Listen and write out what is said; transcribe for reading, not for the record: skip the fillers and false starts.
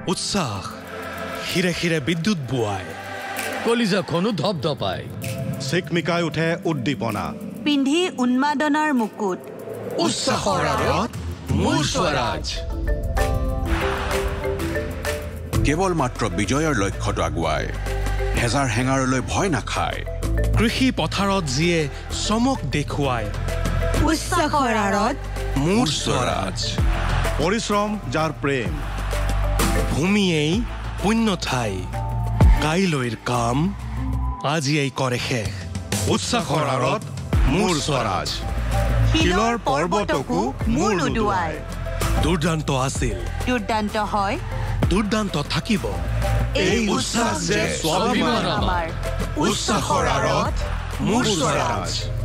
উৎসাহ হিৰে হিৰে বিদ্যুৎ বুৱায় কলিজাখনো ধপধপায় চিকমিকাই উঠে উদ্দীপনা পিন্ধি উন্মাদনাৰ মুকুট উৎসাহৰ আঁৰত মোৰ স্বৰাজ কেৱল মাত্ৰ বিজয়ৰ লক্ষ্যটো আগুৱাই হেজাৰ হেঙাৰলৈ ভয় নাখায় কৃষি পথাৰত যিয়ে চমক দেখুৱায় উৎসাহৰ আঁৰত মোৰ স্বৰাজ পৰিশ্ৰম যাৰ প্ৰেম ভূমিয়েই পুণ্য ঠাই কাইলৈৰ কাম আজিয়েই কৰে শেষ উৎসাহৰ আঁৰত মোৰ স্বৰাজ শিলৰ পৰ্বতকো মূৰ উদুৱাই দুৰ্দান্ত আছিল দুৰ্দান্ত হয় দুৰ্দান্ত থাকিব এই উৎসাহ যে স্বাভিমান আমাৰ উৎসাহৰ আঁৰত মোৰ স্বৰাজ